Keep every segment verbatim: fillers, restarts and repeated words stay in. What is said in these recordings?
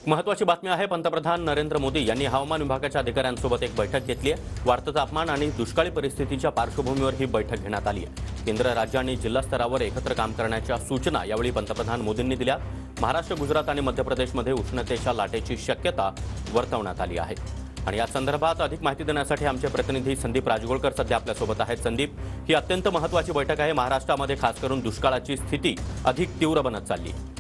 महत्त्वाची बातमी आहे। पंतप्रधान नरेंद्र मोदी यांनी हवामान विभागाच्या अधिकाऱ्यांसोबत एक बैठक घेतली आहे। वाढतं तापमान आणि दुष्काळी परिस्थितीच्या पार्श्वभूमीवर ही बैठक घेण्यात आली आहे। केंद्र, राज्य आणि जिल्हा स्तरावर एकत्र काम करण्याच्या सूचना यावेळी पंतप्रधान मोदींनी दिल्या। महाराष्ट्र, गुजरात आणि मध्य प्रदेशमध्ये उष्णतेच्या लाटेची शक्यता वर्तवण्यात आली आहे। आणि या संदर्भात अधिक माहिती देण्यासाठी आमचे प्रतिनिधी संदीप राजगोळकर सध्या आपल्यासोबत आहेत। संदीप, ही अत्यंत महत्त्वाची बैठक आहे। महाराष्ट्रामध्ये खास करून दुष्काळाची स्थिती अधिक तीव्र बनत चालली आहे।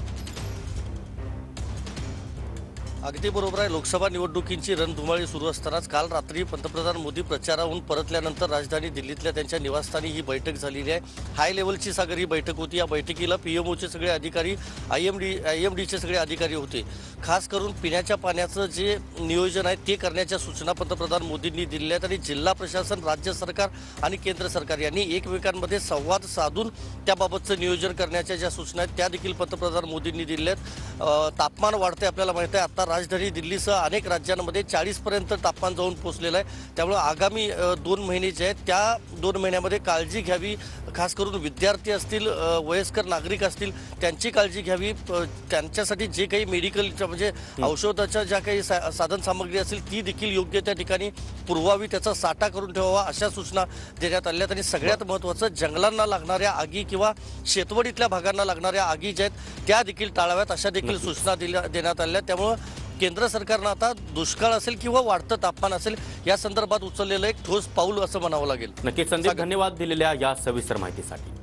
अगदी बरोबर आहे। लोकसभा निवडणुकींची रणधुमाळी सुरू असतानाच काल रात्री पंतप्रधान मोदी प्रचाराहून परतल्यानंतर राजधानी दिल्लीतल्या त्यांच्या निवासस्थानी ही बैठक झालेली आहे। हाय लेवलची सागर ही बैठक होती। या बैठकीला पीएमओचे सगळे अधिकारी, I M D I M डीचे सगळे अधिकारी होते। खास करून पिण्याच्या पाण्याचं जे नियोजन आहे ते करण्याच्या सूचना पंतप्रधान मोदींनी दिल्या आहेत। आणि जिल्हा प्रशासन, राज्य सरकार आणि केंद्र सरकार यांनी एकमेकांमध्ये संवाद साधून त्याबाबतचं नियोजन करण्याच्या ज्या सूचना आहेत त्या देखील पंतप्रधान मोदींनी दिल्या आहेत। तापमान वाढते, आपल्याला माहिती आहे। आता राजधानी दिल्लीसह अनेक राज्यांमध्ये चाळीस पर्यंत तापमान जाऊन पोहोचलेलं आहे। त्यामुळे आगामी दोन महिने जे आहेत त्या दोन महिन्यामध्ये काळजी घ्यावी। खास करून विद्यार्थी असतील, वयस्कर नागरिक असतील, त्यांची काळजी घ्यावी। त्यांच्यासाठी जे काही मेडिकलच्या म्हणजे औषधाच्या ज्या काही साधन सामग्री असेल ती देखील योग्य त्या ठिकाणी पुरवावी, त्याचा साठा करून ठेवावा, अशा सूचना देण्यात आल्या। आणि सगळ्यात महत्त्वाचं, जंगलांना लागणाऱ्या आगी किंवा शेतवडीतल्या भागांना लागणाऱ्या आगी ज्या आहेत त्या देखील टाळाव्यात, अशा देखील सूचना दिल्या देण्यात आल्या। त्यामुळे केंद्र सरकारनं आता दुष्काळ असेल किंवा वाढतं तापमान असेल या संदर्भात उचललेलं एक ठोस पाऊल असं म्हणावं लागेल। नक्कीच संदीप, धन्यवाद दिलेल्या या सविस्तर माहितीसाठी।